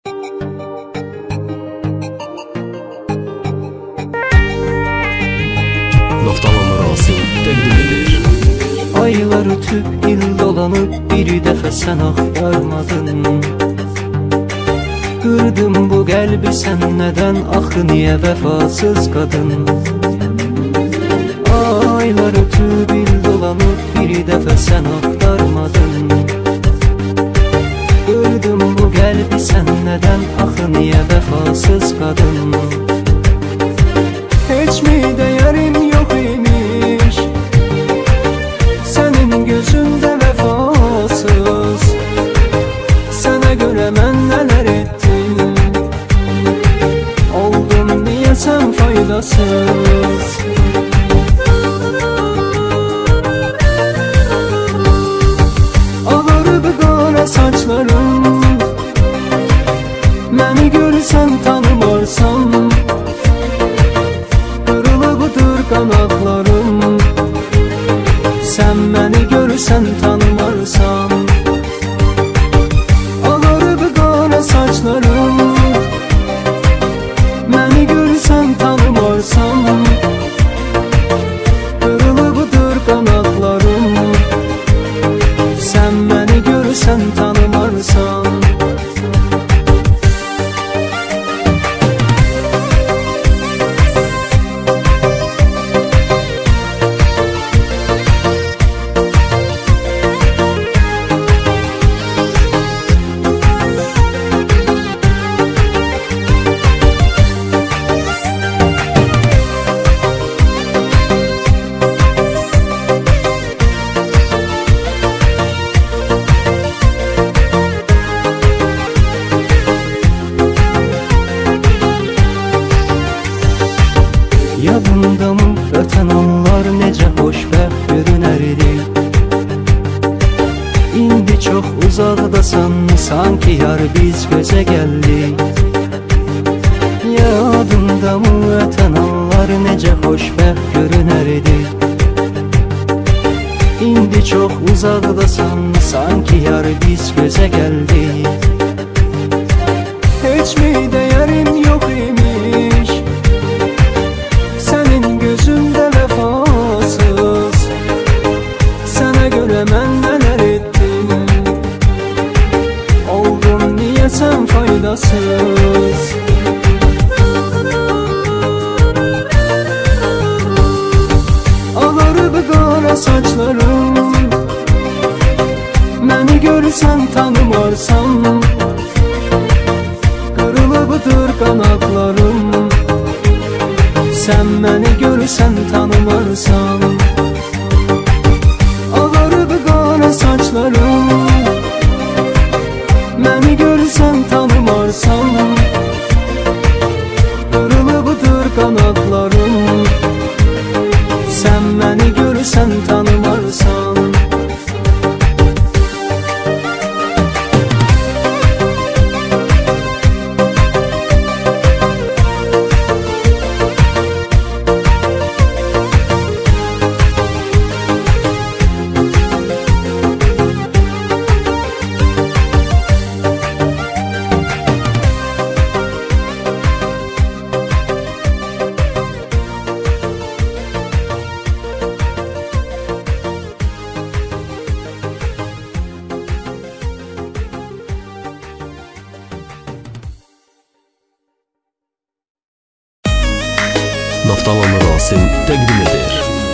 Naftalan Rasim təqdim edir. Aylar ötüb, il dolanıb, bir dəfə sən axtarmadın. Qırdım bu qəlbi sən nədən, axı niyə vəfasız qadın? Aylar ötüb, il dolanıb, bir dəfə sən axtarmadın. Qırdım bu qəlbi sən nədən, axı niyə vəfasız qadın? Heç mi dəyərim yox imiş sənin gözündə vəfasız? Sənə görə mən nələr etdim, oldum niyə sən faydasız? Ağarıb qara saçlarım, məni görsən tanımarsan. Qırılıbdır qanaqlarım, sən məni görsən tanımarsan. Ağarıb qara saçlarım, məni görsən tanımarsan. Qırılıbdır qanaqlarım, sən məni görsən tanımarsan. Yadımdamı ötən anlar necə xoşbəxt görünərdi. İndi çox uzaqdasan, sanki yar biz gözə gəldik. Yadımdamı ötən anlar necə xoşbəxt görünərdi. İndi çox uzaqdasan, sanki yar biz gözə gəldik. Heç mi dəyərim yox imiş sənin gözündə vəfasız? Sənə görə mən nələr etdim, oldum niyə sən faydasız? Ağarıb qara saçlarım, məni görsən tanımarsan. Qırılıbdır qanaqlarım, sən məni görsən tanımarsan. Ağarıb qara saçlarım, məni görsən tanımarsan. Qırılıbdır qanaqlarım, sən məni görsən tanımarsan. Naftalan Rasim təqdim edir.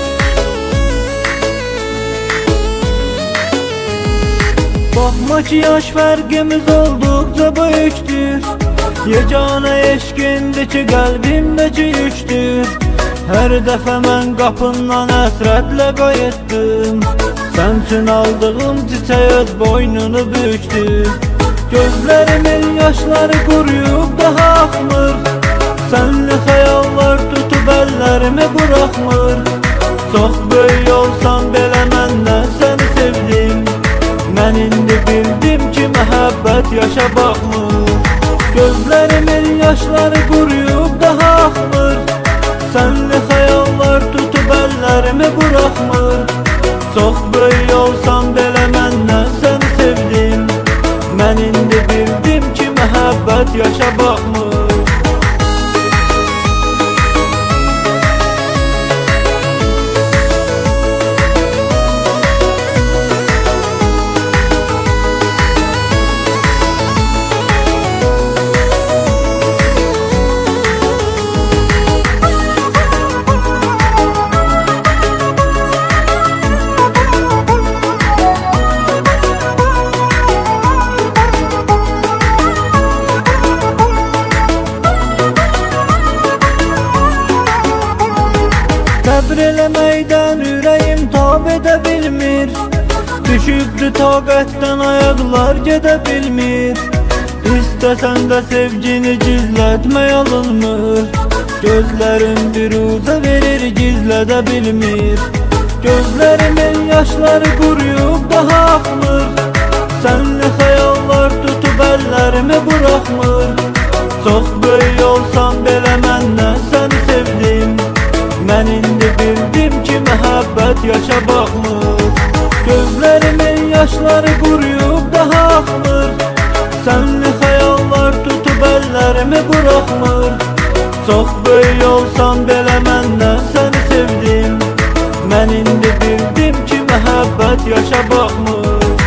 Bakma ki yaş fərqimiz olduqca böyükdür. Yeganə eşqindəki qəlbimdəki yükdür. Hər dəfə mən qapından əsrətlə qayıtdım. Sən üçün aldığım çiçək öz boynunu bükdü. Gözlərimin yaşları quruyub daha axmır. Sənli xəyallar tutub əllərimi buraxmır. Çox böyük olsan belə məndən səni sevdim. Mən indi bildim ki məhəbbət yaşa baxmır. Gözlərimin yaşları quruyub daha axmır. Sənli xəyallar tutub əllərimi buraxmır. Çox böyük olsan belə məndən səni sevdim. Mən indi bildim ki məhəbbət məhəbbət yaşa baxmır. Səbr eləməkdən ürəyim tab edə bilmir. Düşübdü taqətdən ayaqlar gedə bilmir. İstəsən də sevgini gizlətmək alınmır. Gözlərim bir uza verir gizlədə bilmir. Gözlərimin yaşları quruyub daha axmır. Sənli xəyallar tutub əllərimi buraxmır. Çox böyük olsam belə məndən səni sevdim. Mən indi bildim ki məhəbbət yaşa baxmır. Gözlərimin yaşları quruyub daha axmır. Sənli xəyallar tutub əllərimi buraxmır. Çox böyük olsam belə məndən səni sevdim. Mən indi bildim ki məhəbbət yaşa baxmır.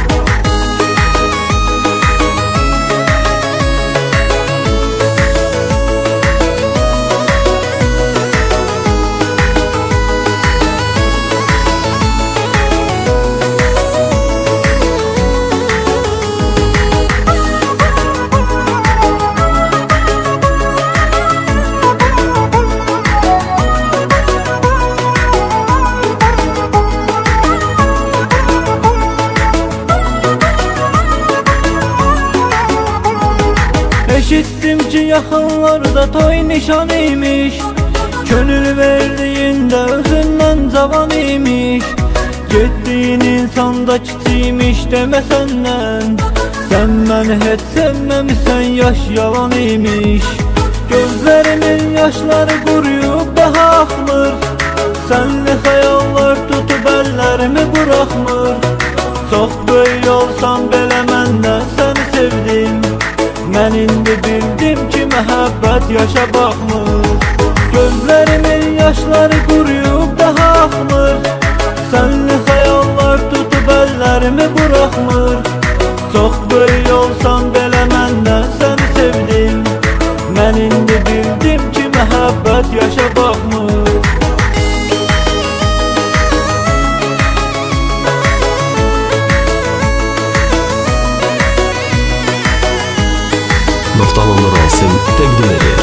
Eşitdim ki yaxınlarda toy nişan imiş. Könül verdiyində özündən cavan imiş. Getdiyin insanda kiçiymiş demə səndən. Sən məni heç sevməmisən, yaş yalan imiş. Gözlərimin yaşları quruyub daha axmır. Sənli xəyallar tutub əllərimi buraxmır. Çox böyük olsam belə məndən səni sevdim. Mən indi bildim ki məhəbbət yaşa baxmır. Gözlərimin yaşları quruyub daha axmır. Sənli xəyallar tutub əllərimi buraxmır. Çox böyük olsam belə məndən səni sevdim. Mən indi bildim ki məhəbbət yaşa baxmır. Naftalanlı Rasim təqdim edir.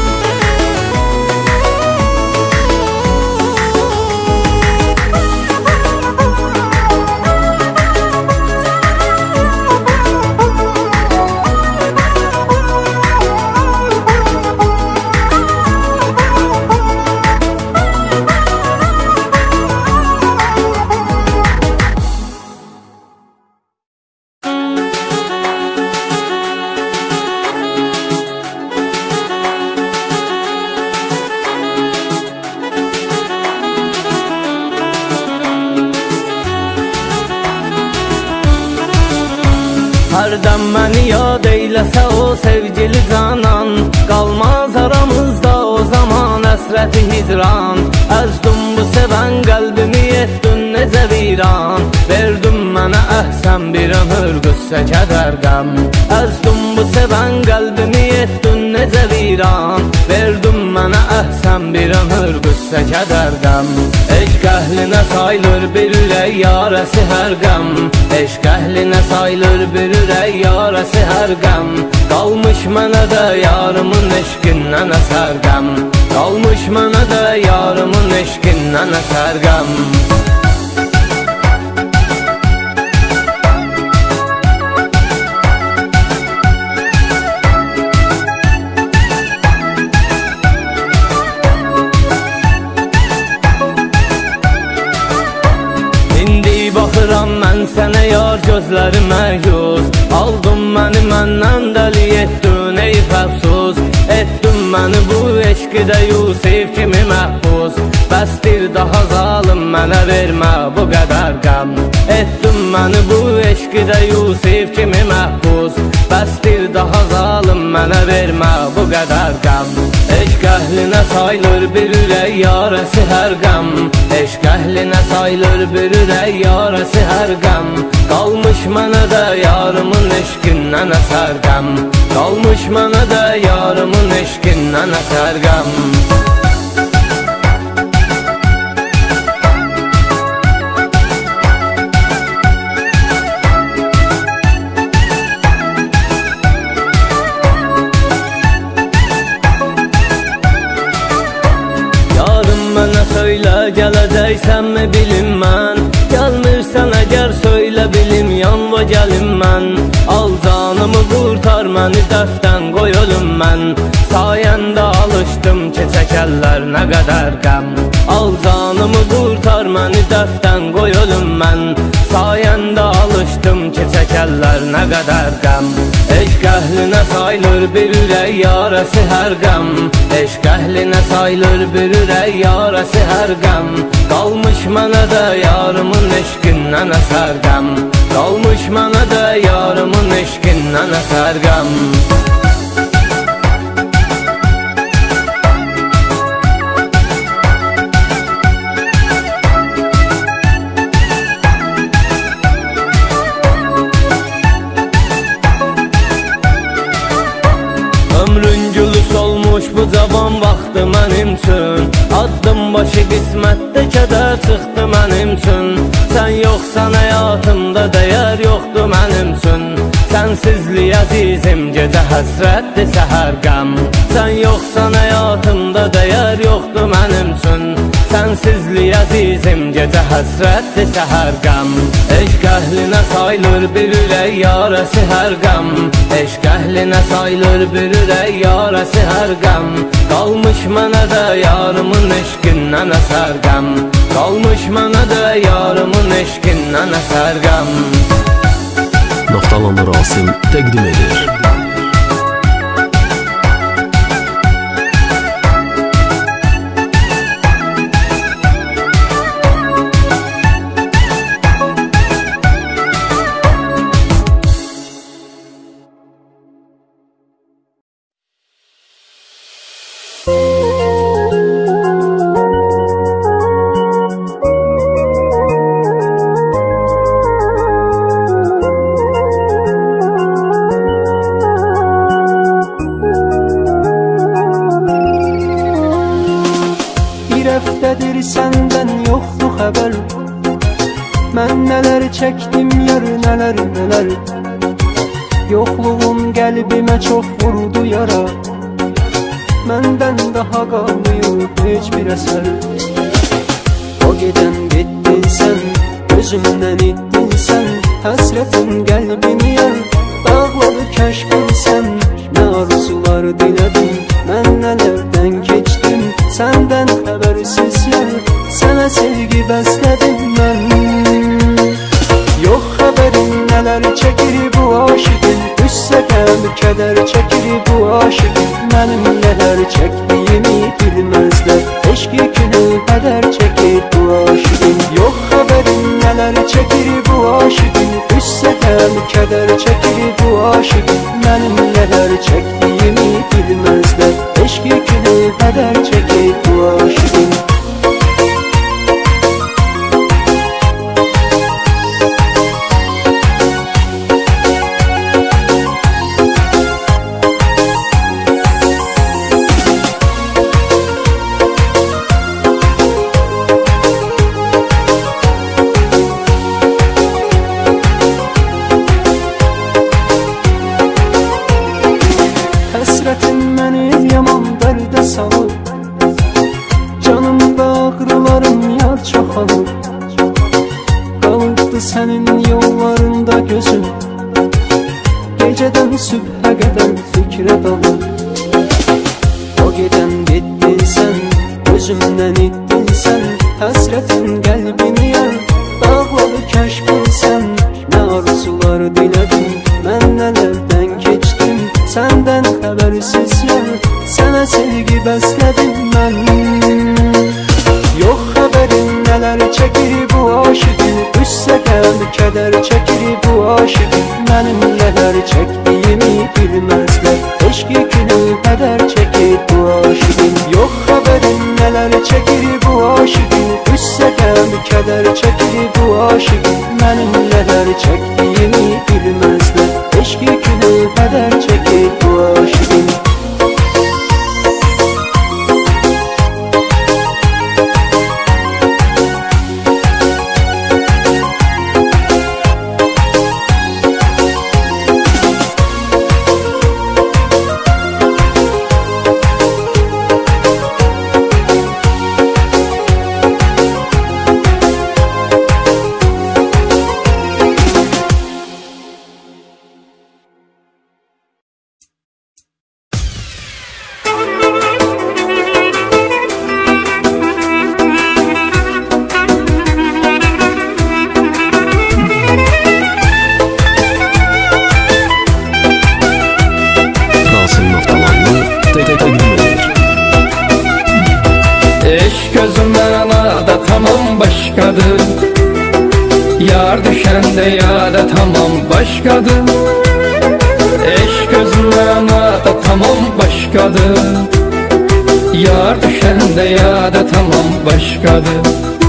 Hərdən məni yad eyləsə o sevgili canan. Qalmaz aramızda o zaman əsrəti hicran. Əzdüm bu sevən qəlbimi etdin necə viran. Verdin mənə əhsən bir ömür qüssə kədər qəm. Əzdüm bu sevən qəlbimi etdin necə viran. Verdin mənə əhsən bir ömür qüssə kədər qəm. Eşq əhlinə sayılır bir ürək yarəsi hər qəm. Eşq əhlinə sayılır bir ürək yarəsi hər qəm. Qalmış mənə də yarımın eşqindən əsər qəm. Qalmış mənə də yarımın eşqindən əsər qəm. Baxıram mən sənə yar gözlərimə yüz. Aldın məni məndən dəli etdin eyb əfsus. Etdin məni bu eşqidə Yusif kimi məhbus. Bəsdir daha zalım mənə vermə bu qədər qəm. Etdin məni bu eşqidə Yusif kimi məhbus. Bəsdir daha zalım mənə vermə bu qədər qəm. Eşq əhlinə sayılır bir ürək yarəsi hər qəm. Eşq əhlinə sayılır bir ürək yarəsi hər qəm. Qalmış mənə də yarımın eşqindən əsər qəm. Qalmış mənə də yarımın eşqindən əsər qəm. Gələcəksənmi bilim mən, gəlmirsən əgər söylə bilim, yanva gəlim mən. Al canımı qurtar məni dərddən, qoy ölüm mən. Sayəndə alışdım ki çəkərlər nə qədər qəm. Al canımı qurtar məni dərddən, qoy ölüm mən. Sayəndə alışdım ki çəkərlər nə qədər qəm. Eşq əhlinə sayılır bir ürək yarəsi hər qəm. Eşq əhlinə sayılır bir ürək yarəsi hər qəm. Qalmış mənə də yarımın eşqindən əsər qəm. Qalmış mənə də yarımın eşqindən əsər qəm. Bu cavan vaxtı mənim üçün, addım başı qismətdə kədər çıxdı mənim üçün. Sən yoxsan həyatımda dəyər yoxdur mənim üçün. Sənsizlik əzizim gecə həsrətdir səhər qəm. Sən yoxsan həyatımda dəyər yoxdur mənim üçün. Sənsizlik əzizim gecə həsrətdir səhər qəm. Eşq əhlinə sayılır bir ürək yarəsi hər qəm. Eşq əhlinə sayılır bir ürək yarəsi hər qəm. Qalmış mənə də yarımın eşqindən əsər qəm. Qalmış mənə də yarımın eşqindən əsər qəm. Naftalandı Rasim təqdim edir. Səndən yoxdur xəbər. Mən nələr çəkdim yar, nələr nələr. Yoxluğun qəlbimə çox vurdu yara. Məndən daha qalmıyor heç bir əsər. O gedən getdin sən, özümdən itdin sən. Həsrətin qəlbimi yar, dağladı kəşfin sən. Nə arzular dilədim, mən nələrdən keçdim. Səndən xəbərsiz yar, sənə sevgi bəslədim mən. Yox xəbərin nələr çəkir bu aşıqın. Qüssə qəm kədər çəkir bu aşıqın. Mənim nələr çəkdiyimi bilməzlər. Eşqi günü qədər çəkir bu aşıqın. Yox xəbərin nələr çəkir bu aşıqın. Qüssə qəm kədər çəkir bu aşıqın. Mənim nələr çəkdiyimi bilməzlər. Eşqi günü qədər çəkir bu aşıqın. Həsrətin məni yaman dərdə salır. Canımda ağrılarım yar çoxalır. Qalıbdı sənin yollarında gözüm. Gecədən sübhə qədər fikrə dalır. O gedən getdin sən, özümdən itdin sən. Həsrətin qəlbimi yar, dağladı kəşfin sən. Nə arzular dilədim, mən nələrdən keçdim. Səndən xəbərsiz yar, sənə sevgi bəslədim mən. Yox xəbərin nələr çəkir bu aşıqın. Qüssə qəm kədər çəkir bu aşıqın. Mənim nələr çəkdiyimi bilməzlər. eşk yükünü kədər çəkir bu aşıqın. Yox xəbərin nələr çəkir bu aşıqın. Qüssədəm kədər çəkir bu aşıqın. Mənim nələr çəkdiyimi bilməzlər. Eşk yükünü kədər çəkir bu aşıqın. Başkadır, yar düşende ya da tamam başkadır. Eş gözünden da tamam başkadır, yar düşende ya da tamam başkadır.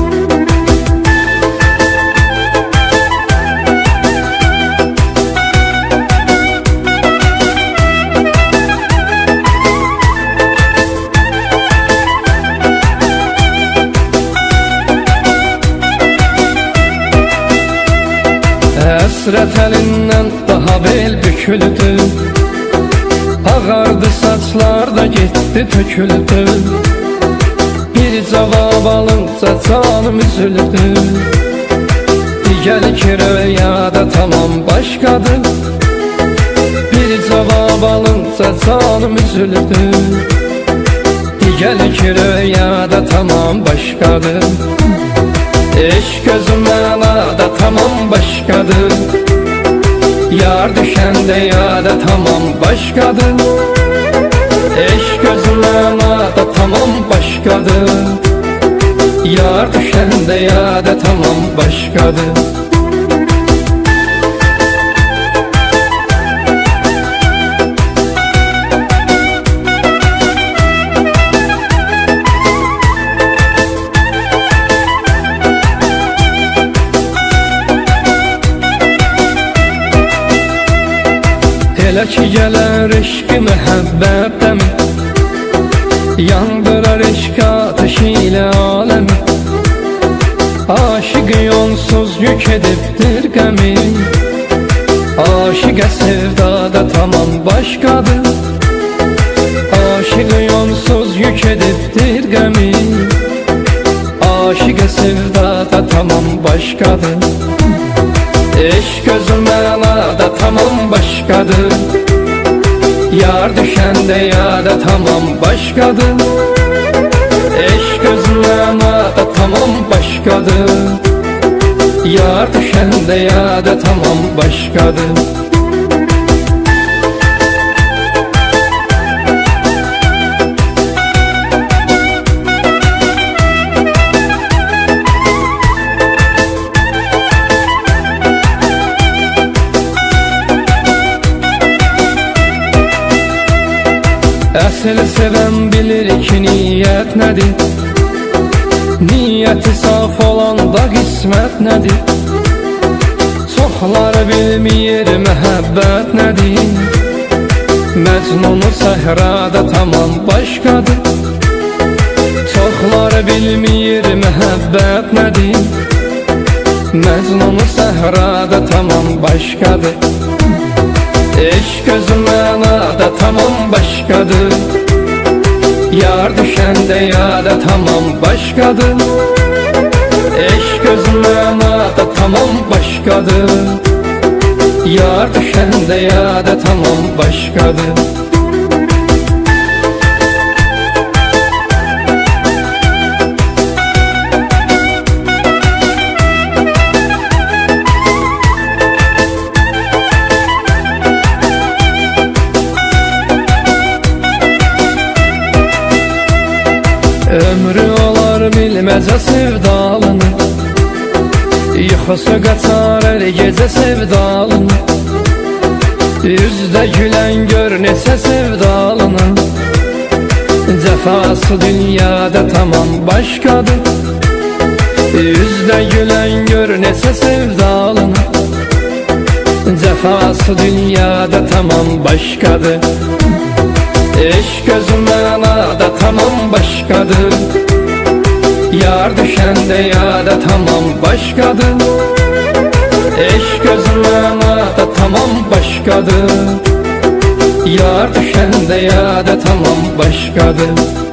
Həsrət əlindən daha bel büküldü, ağardı saçlar da getdi töküldü. Bir cavab alınca canım üzüldü, digər ki rüyada tamam başqadır. Bir cavab alınca canım üzüldü, digər ki rüyada tamam başqadır. Eşk gözümden da tamam başkadır, yar düşende ya da tamam başkadır. Eşk gözümden da tamam başkadır, yar düşende ya da tamam başkadır. Elə ki gələr eşq-i məhəbbətdəmi, yandırar eşq ateşi ilə aləmi. Aşıqı yonsuz yük edibdir qəmi, aşıqə sevdada tamam başqadır. Aşıqı yonsuz yük edibdir qəmi, aşıqə sevdada tamam başqadır. Eşk gözümden da tamam başkadır, yar düşende ya da tamam başkadır. Eşk gözümden da tamam başkadır, yar düşende ya da tamam başkadır. Əsl sevən bilir ki niyyət nədir, niyyəti saf olanda qismət nədir. Çoxları bilmir məhəbbət nədir, Məcnunu səhrada tamam başqadır. Çoxları bilmir məhəbbət nədir, Məcnunu səhrada tamam başqadır. Eşk gözümden da tamam başkadır, yar düşende ya da tamam başkadır. Eşk gözümden da tamam başkadır, yar düşende ya da tamam başkadır. Ömrü olar bilməzə sevdalını, yuxusu qaçar hər gecə sevdalını. Üzdə gülən gör neçə sevdalının, cəfası dünyada tamam başqadır. Üzdə gülən gör neçə sevdalının, cəfası dünyada tamam başqadır. Eşq özü mənada tamam başqadır. Yar düşəndə yada tamam başqadır. Eşq özü mənada tamam başqadır. Yar düşəndə yada tamam başqadır.